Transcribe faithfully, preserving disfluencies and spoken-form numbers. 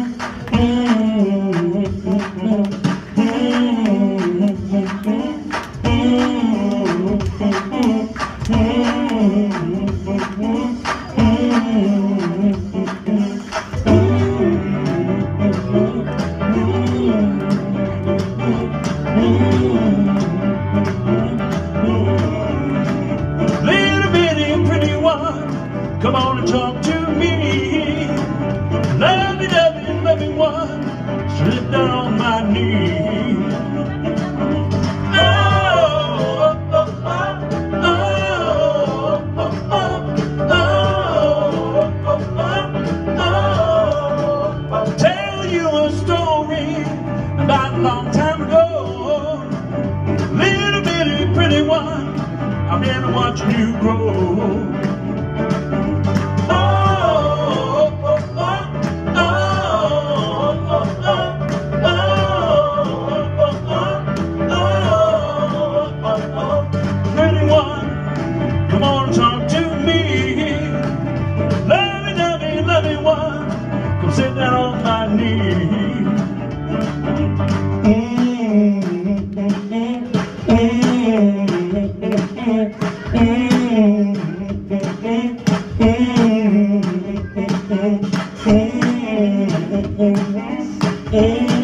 Come on and talk to me. Lovey, lovey, loving one, slip down on my knee. Oh, oh, oh, oh, oh, oh, oh, oh. I'll tell you a story about a long time ago. Little bitty pretty one, I've been watching you grow. Come on, talk to me. Lovey, lovey, lovey one, come sit down on my knee. Mm-hmm.